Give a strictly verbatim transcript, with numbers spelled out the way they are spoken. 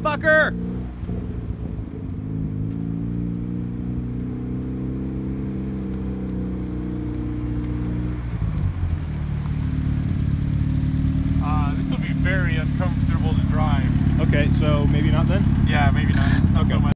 Fucker! Uh, this will be very uncomfortable to drive. Okay, so maybe not then? Yeah, maybe not. Not Okay. so much.